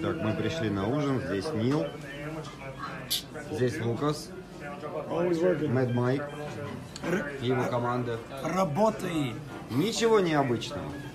Так, мы пришли на ужин. Здесь Нил. Здесь Лукас. Мэд Майк. И его команда. Работай! Ничего необычного.